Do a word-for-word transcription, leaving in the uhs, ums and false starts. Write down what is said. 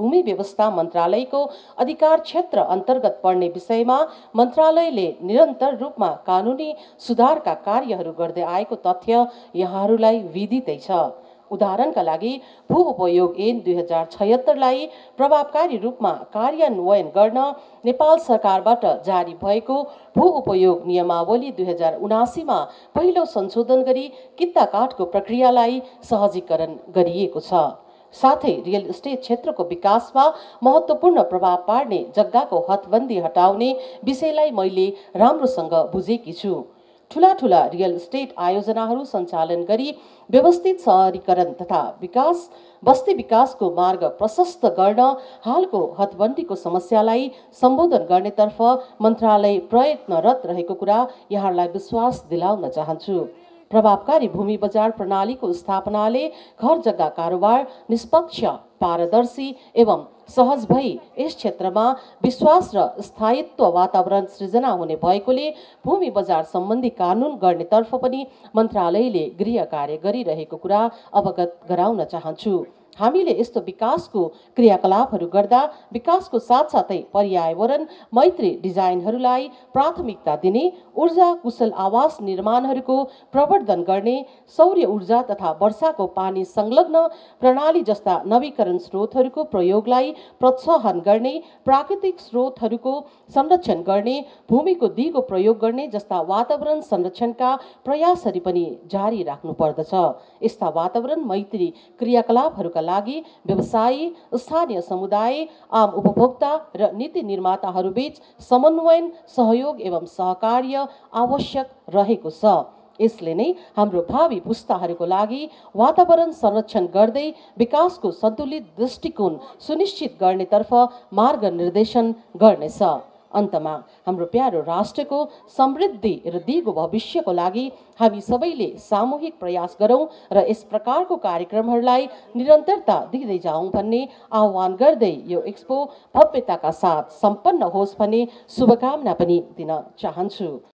भूमि व्यवस्था मन्त्रालयको अधिकार क्षेत्र अन्तर्गत पर्ने विषयमा मन्त्रालयले निरन्तर रूपमा कानुनी सुधारका कार्यहरू गर्दै आएको तथ्य यहाँहरूलाई विदितै छ। उदाहरणका लागि भू उपयोग ऐन दुई हजार छयत्तरलाई प्रभावकारी रूपमा कार्यान्वयन गर्न नेपाल सरकारबाट जारी भएको भू उपयोग नियमावली दुई हजार उनासीमा पहिलो संशोधन गरी कित्ता काठको प्रक्रियालाई सहजीकरण गरिएको छ। साथै रियल इस्टेट क्षेत्रको विकासमा महत्त्वपूर्ण प्रभाव पार्ने जग्गाको हदबन्दी हटाउने विषयलाई मैले राम्रोसँग बुझेकी छु। ठूला ठूला रियल इस्टेट आयोजनाहरू सञ्चालन गरी व्यवस्थित सहरीकरण तथा विकास बस्ती विकासको मार्ग प्रशस्त गर्न हालको हदबन्दीको समस्यालाई सम्बोधन गर्नेतर्फ मन्त्रालय प्रयत्नरत रहेको कुरा यहाँहरूलाई विश्वास दिलाउन चाहन्छु। प्रभावकारी भूमि बजार प्रणालीको स्थापनाले घर जग्गा कारोबार निष्पक्ष, पारदर्शी एवं सहज भई यस क्षेत्रमा विश्वास र स्थायित्व वातावरण सृजना हुने भएकोले भूमि बजार सम्बन्धी कानुन गर्नेतर्फ पनि मन्त्रालयले गृह कार्य गरिरहेको कुरा अवगत गराउन चाहन्छु। हामीले यस्तो विकासको क्रियाकलापहरू गर्दा विकासको साथसाथै पर्यावरण मैत्री डिजाइनहरूलाई प्राथमिकता दिने, ऊर्जा कुशल आवास निर्माणहरूको प्रवर्धन गर्ने, सौर्य ऊर्जा तथा वर्षाको पानी संलग्न प्रणाली जस्ता नवीकरण स्रोतहरूको प्रयोगलाई प्रोत्साहन गर्ने, प्राकृतिक स्रोतहरूको संरक्षण गर्ने, भूमिको दिगो प्रयोग गर्ने जस्ता वातावरण संरक्षणका प्रयासहरू पनि जारी राख्नु पर्दछ। यस्ता वातावरण मैत्री क्रियाकलापहरूका लागि व्यवसायी, स्थानीय समुदाय, आम उपभोक्ता र नीति निर्माताहरूबीच समन्वयन, सहयोग एवं सहकार्य आवश्यक रहेको छ। यसले नै हाम्रो भावी पुस्ताहरूको लागि वातावरण संरक्षण गर्दै विकासको सन्तुलित दृष्टिकोण सुनिश्चित गर्नेतर्फ मार्ग निर्देशन गर्नेछ। अन्तमा हाम्रो प्यारो राष्ट्रको समृद्धि र दिगो भविष्यको लागि हामी सबैले सामूहिक प्रयास गरौँ र यस प्रकारको कार्यक्रमहरूलाई निरन्तरता दिँदै जाउँ भन्ने आह्वान गर्दै यो एक्सपो भव्यताका साथ सम्पन्न होस् भन्ने शुभकामना पनि दिन चाहन्छु।